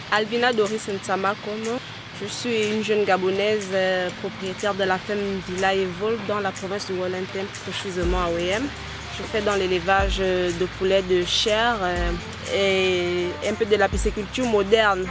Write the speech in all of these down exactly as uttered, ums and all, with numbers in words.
Alvina Doris Nsamakono. Je suis une jeune Gabonaise euh, propriétaire de la ferme Villa Evol dans la province du Walentine, précisément à Ouéhem. Je fais dans l'élevage de poulets de chair euh, et un peu de la pisciculture moderne.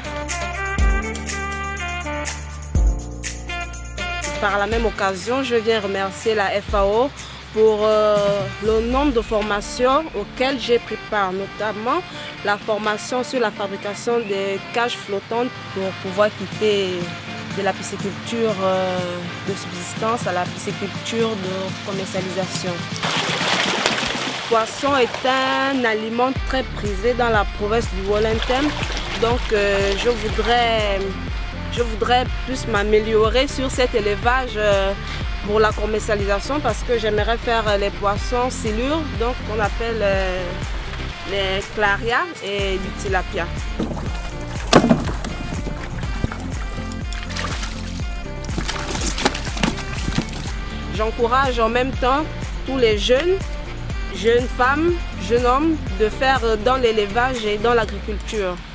Par la même occasion, je viens remercier la F A O pour euh, le nombre de formations auxquelles j'ai pris part, notamment la formation sur la fabrication des cages flottantes pour pouvoir quitter de la pisciculture euh, de subsistance à la pisciculture de commercialisation. Le poisson est un aliment très prisé dans la province du Walentine, donc euh, je voudrais, je voudrais plus m'améliorer sur cet élevage euh, pour la commercialisation parce que j'aimerais faire les poissons silures, donc qu'on appelle euh, les clarias et du tilapia. J'encourage en même temps tous les jeunes, jeunes femmes, jeunes hommes de faire dans l'élevage et dans l'agriculture.